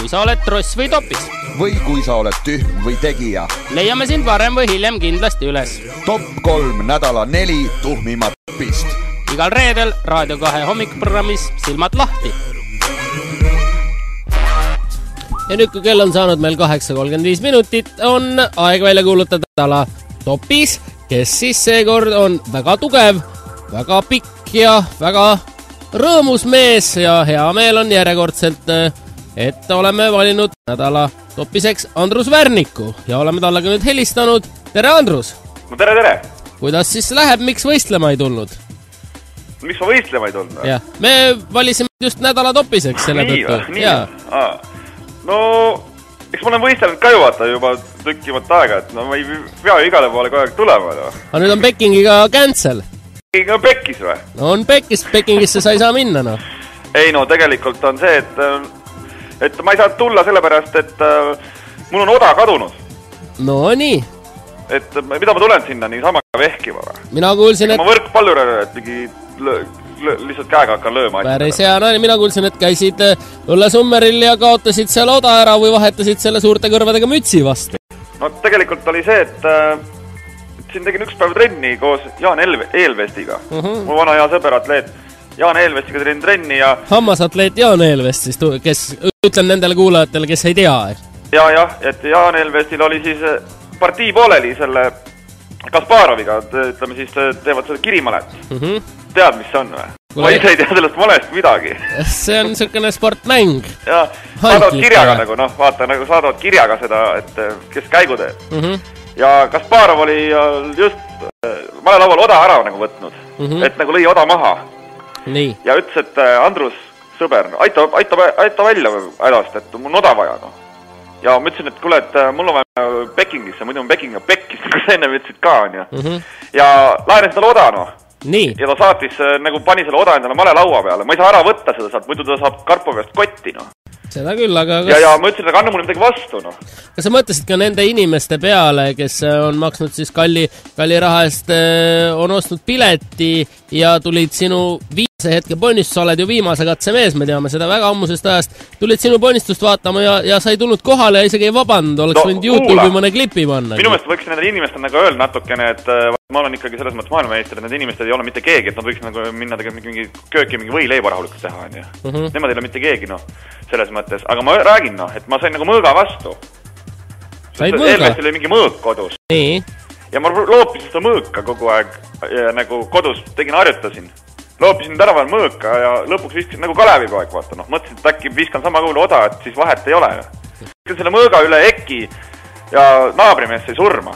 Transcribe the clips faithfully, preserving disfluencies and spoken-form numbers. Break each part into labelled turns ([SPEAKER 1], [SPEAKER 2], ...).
[SPEAKER 1] kui sa oled tross või topis.
[SPEAKER 2] Või kui sa oled tühm või tegija.
[SPEAKER 1] Leiame sind varem või hiljem kindlasti üles.
[SPEAKER 2] Top kolm nädala neli tuhmimat topist.
[SPEAKER 1] Igal reedel Raadio kahe hommikuprogrammis Silmad lahti. Ja nüüd, kui kell on saanud meil kaheksa kolmkümmend viis minutit, on aeg välja kuulutada nädala topis, kes siis seekord on väga tugev, väga pikk ja väga rõõmus mees ja hea meel on järjekordselt, et oleme valinud nädala topiseks Andrus Värniku ja oleme talle ka nüüd helistanud. Tere, Andrus!
[SPEAKER 3] No tere, tere!
[SPEAKER 1] Kuidas siis läheb, miks võistlema ei tulnud?
[SPEAKER 3] Miks ma võistlema ei tulnud?
[SPEAKER 1] Ja, me valisime just nädala topiseks selle
[SPEAKER 3] nii,
[SPEAKER 1] tõttu.
[SPEAKER 3] Nii, nii. No, eks ma olen võistelnud ka ju vaata juba tükkimat aega, et no ma ei pea ju igale poole kogu aeg tulema. No.
[SPEAKER 1] Aga nüüd on Pekingiga cancel.
[SPEAKER 3] Pekingiga Pekis või?
[SPEAKER 1] No on Pekis, Pekingisse sa ei saa minna, no.
[SPEAKER 3] Ei no, tegelikult on see, et, et ma ei saa tulla sellepärast, et mul on oda kadunud.
[SPEAKER 1] No nii.
[SPEAKER 3] Et mida ma tulen sinna niisama vehkima või?
[SPEAKER 1] Mina kuulsin, et...
[SPEAKER 3] Ma võrkpallur, et mingi lõ, lõ, lihtsalt käega hakkan lööma.
[SPEAKER 1] Päris hea, no mina kuulsin, et käisid Õlle Summeril ja kaotasid seal oda ära või vahetasid selle suurte kõrvadega mütsi vastu.
[SPEAKER 3] No tegelikult oli see, et, et siin tegin üks päev trenni koos Jaan Elve, Eelvestiga. Uh -huh. Mu vana hea sõber atleet Jaan Eelvestiga tegin trenni ja...
[SPEAKER 1] Hammasatleet Jaan Eelvest siis, kes ütlen nendele kuulajatele, kes ei tea.
[SPEAKER 3] Ja, jah, et Jaan Eelvestil oli siis partii pooleli selle Kasparoviga, ütleme siis teevad selle kirimalet. Uh -huh. Tead, mis see on või? Kule... Ma ise ei tea sellest malest midagi.
[SPEAKER 1] See on niisugune sportmäng.
[SPEAKER 3] Ja saadavad kirjaga nagu, noh, vaata, nagu saadavad kirjaga seda, et kes käigu teeb. Uh -huh. Ja Kasparov oli just malelaual oda ära nagu võtnud, uh -huh. et nagu lõi oda maha.
[SPEAKER 1] Nii.
[SPEAKER 3] Ja ütles, et Andrus, sõber, aita, aita, aita välja hädast, et mul on oda vaja, noh. Ja ma ütlesin, et kuule, et mul on vaja Pekingisse, muidu on Pekinga Pekkis, kus enne ütlesid ka, on ju. Uh -huh. Ja laenes talle oda, noh.
[SPEAKER 1] Nii.
[SPEAKER 3] Ja ta saatis, nagu pani selle oda endale male laua peale. Ma ei saa ära võtta seda saab, muidu ta saab Karpovest kotti, noh.
[SPEAKER 1] Seda küll, aga... Kas...
[SPEAKER 3] Ja, ja ma ütlesin, et anna mulle midagi vastu, noh.
[SPEAKER 1] Kas sa mõtlesid ka nende inimeste peale, kes on maksnud siis kalli, kalli raha eest, on ostnud pileti ja tulid sinu viimase hetke ponnist, sa oled ju viimase katse mees, me teame seda väga ammusest ajast, tulid sinu ponnistust vaatama ja, ja sa ei tulnud kohale ja isegi ei vabanud, oleks no, võinud YouTube'i mõne klipi panna.
[SPEAKER 3] Minu meelest võiks nendel inimestel nagu öelda natukene, et ma olen ikkagi selles mõttes maailmameister, et need inimesed ei ole mitte keegi, et nad võiks nagu minna tegelikult mingi kööki, mingi võileiba rahulikult teha, on ju. Uh -huh. Nemad ei ole mitte keegi, noh, selles mõttes. Aga ma räägin, noh, et ma sain nagu mõõga vastu.
[SPEAKER 1] Said mõõga?
[SPEAKER 3] Eelmest oli mingi mõõk kodus.
[SPEAKER 1] Nii.
[SPEAKER 3] Ja ma loopisin seda mõõka kogu aeg ja nagu kodus tegin, harjutasin. Loopisin tänaval mõõka ja lõpuks viskasin nagu Kalevipoeg, vaata, noh, mõtlesin, et äkki viskan sama kuule oda, et siis vahet ei ole. Viskan selle mõõga üle eki ja naabrimees sai surma.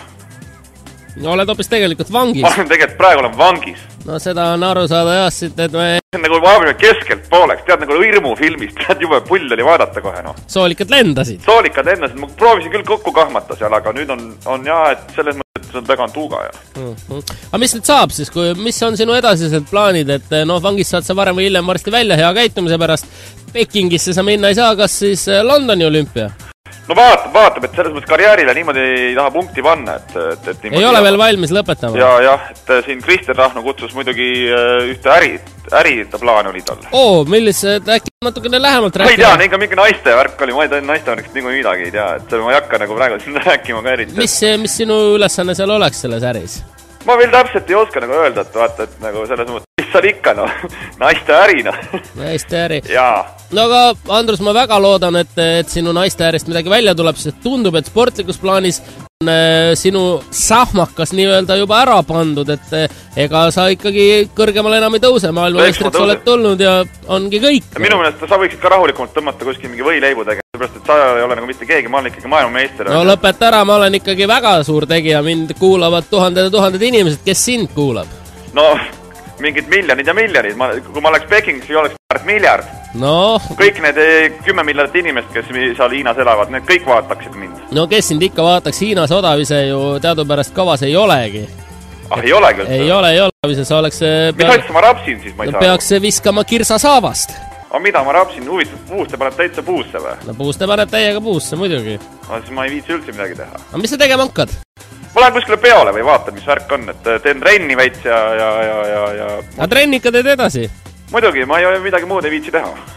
[SPEAKER 1] No oled hoopis tegelikult vangis.
[SPEAKER 3] Ma olen tegelikult praegu olen vangis.
[SPEAKER 1] No seda on aru saada jah, siit, et me...
[SPEAKER 3] See on nagu vaamine keskelt pooleks, tead nagu Irmu filmist, tead juba pull oli vaadata kohe, noh.
[SPEAKER 1] Soolikad lendasid.
[SPEAKER 3] Soolikad lendasid, ma proovisin küll kokku kahmata seal, aga nüüd on, on jah, et selles mõttes on väga on tuuga ja. Mm -hmm.
[SPEAKER 1] Aga mis nüüd saab siis, kui, mis on sinu edasised plaanid, et noh, vangist saad sa varem või hiljem varsti välja hea käitumise pärast. Pekingisse sa minna ei saa, kas siis Londoni olümpia?
[SPEAKER 3] No vaatab, vaatab, et selles mõttes karjäärile niimoodi ei taha punkti panna, et, et, et
[SPEAKER 1] ei ole veel valmis lõpetama.
[SPEAKER 3] Ja, jah, et siin Kristjan Rahnu kutsus muidugi ühte äri, äri ta plaan oli tal.
[SPEAKER 1] Oo, millised, äkki natukene lähemalt rääkida?
[SPEAKER 3] Ma ei tea, neega mingi naiste värk oli, ma ei tea, naiste värkist niikuinii midagi ei tea, et ma ei hakka nagu praegu siin rääkima ka eriti.
[SPEAKER 1] Mis, mis sinu ülesanne seal oleks selles äris?
[SPEAKER 3] Ma veel täpselt ei oska nagu öelda, et vaata, et nagu selles mõttes, mis seal ikka, noh, naiste äri, noh.
[SPEAKER 1] Naiste äri.
[SPEAKER 3] Jaa.
[SPEAKER 1] No aga, Andrus, ma väga loodan, et, et sinu naiste ärist midagi välja tuleb, sest tundub, et sportlikus plaanis on äh, sinu sahmakas nii-öelda juba ära pandud, et äh, ega sa ikkagi kõrgemale enam ei tõuse, maailmameistriks oled tulnud ja ongi kõik.
[SPEAKER 3] Ja minu meelest sa võiksid ka rahulikumalt tõmmata kuskil mingi võileibu tegema, sellepärast, et sa ei ole nagu mitte keegi, ma olen ikkagi maailmameister.
[SPEAKER 1] No lõpeta ära, ma olen ikkagi väga suur tegija, mind kuulavad tuhanded ja tuhanded inimesed, kes sind kuulab.
[SPEAKER 3] No, mingid miljonid ja miljonid, ma, kui ma oleks Pekingis, siis oleks miljard.
[SPEAKER 1] No.
[SPEAKER 3] Kõik need kümme miljardit inimest, kes seal Hiinas elavad, need kõik vaataksid mind.
[SPEAKER 1] No kes sind ikka vaataks, Hiinas odavise ju teadupärast kavas ei olegi.
[SPEAKER 3] Ah, ei olegi üldse?
[SPEAKER 1] Ei ole, ei ole, sa oleks...
[SPEAKER 3] Mis asja ma rapsin siis, ma ei saa?
[SPEAKER 1] Peaks viskama kirsasaavast.
[SPEAKER 3] Aga mida ma rapsin? Huvitav, puuste paneb täitsa puusse või?
[SPEAKER 1] No puuste paneb täiega puusse, muidugi.
[SPEAKER 3] No siis ma ei viitsi üldse midagi teha.
[SPEAKER 1] Aga mis sa tegema hakkad?
[SPEAKER 3] Ma lähen kuskile peole või vaatan, mis värk on, et teen trenni veits ja, ja, ja, ja, ja...
[SPEAKER 1] Aga trenni ikka teed edasi?
[SPEAKER 3] Muidugi, ma ei ole midagi muud ei viitsi teha.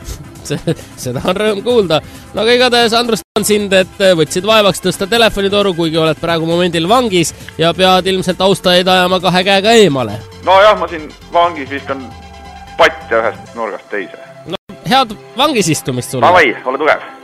[SPEAKER 1] Seda on rõõm kuulda. No aga igatahes, Andrus, tänan sind, et võtsid vaevaks tõsta telefonitoru, kuigi oled praegu momendil vangis ja pead ilmselt austajaid ajama kahe käega eemale.
[SPEAKER 3] No jah, ma siin vangis viskan patja ühest nurgast teise.
[SPEAKER 1] No, head vangis istumist sulle.
[SPEAKER 3] Davai, ole tugev!